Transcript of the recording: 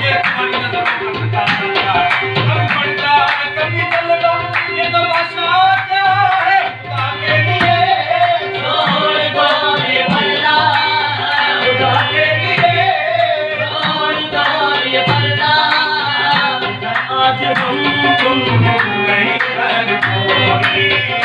ये तुम्हारी नजर में करता रहता है, कभी पढ़ता कभी चलता, ये तो बादशाह क्या है खुदा के लिए, छोड़ दो रे पर्दा, खुदा के लिए, छोड़ दो रे पर्दा, आज हम तुम नहीं कर कोई।